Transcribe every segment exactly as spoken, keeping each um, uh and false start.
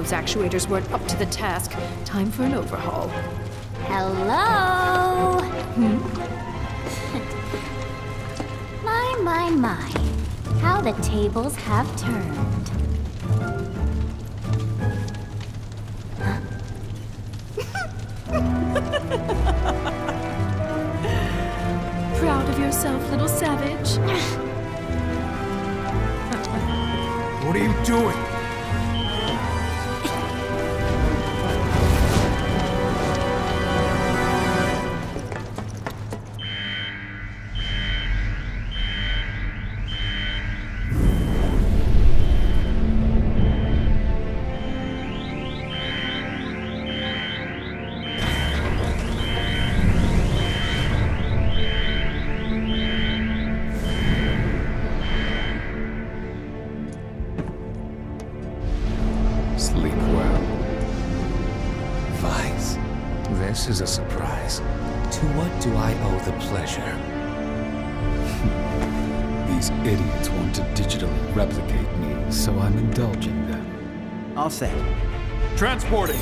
those actuators weren't up to the task. Time for an overhaul. Hello? Hmm? My, my, my. How the tables have turned. Proud of yourself, little savage? What are you doing? Sleep well. Weiss, this is a surprise. To what do I owe the pleasure? These idiots want to digitally replicate me, so I'm indulging them. All set. Transporting!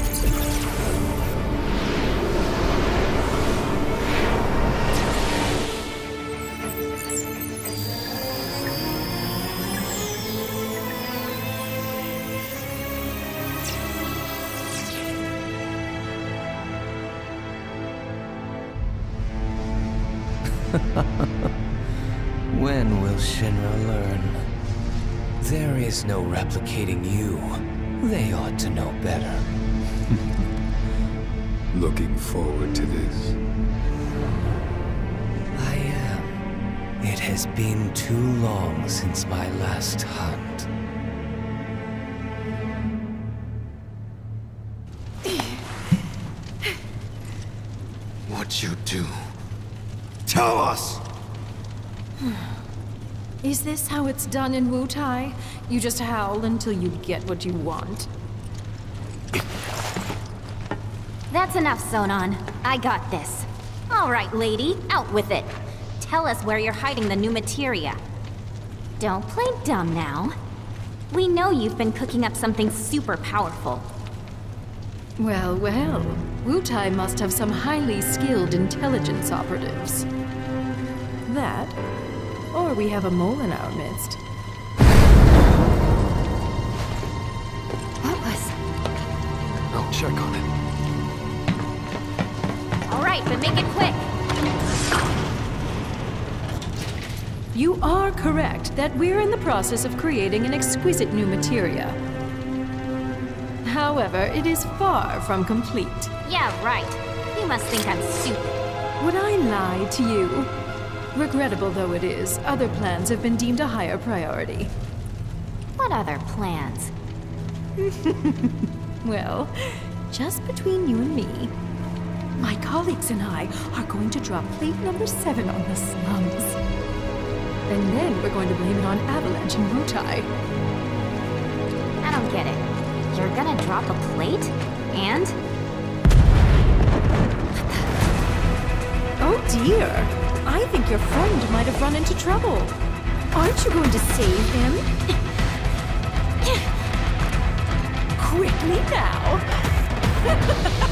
When will Shinra learn? There is no replicating you. They ought to know better. Looking forward to this. I am. It has been too long since my last hunt. What'd you do? Tell us! Is this how it's done in Wutai? You just howl until you get what you want? That's enough, Sonon. I got this. All right, lady, out with it. Tell us where you're hiding the new materia. Don't play dumb now. We know you've been cooking up something super powerful. Well, well. Wutai must have some highly skilled intelligence operatives. That, or we have a mole in our midst. What was... I'll check on it. All right, but make it quick. You are correct that we're in the process of creating an exquisite new materia. However, it is far from complete. Yeah, right. You must think I'm stupid. Would I lie to you? Regrettable though it is, other plans have been deemed a higher priority. What other plans? Well, just between you and me, my colleagues and I are going to drop plate number seven on the slums. And then we're going to blame it on Avalanche and Wutai. I don't get it. You're gonna drop a plate? And? Oh dear! I think your friend might have run into trouble. Aren't you going to save him? Quickly now!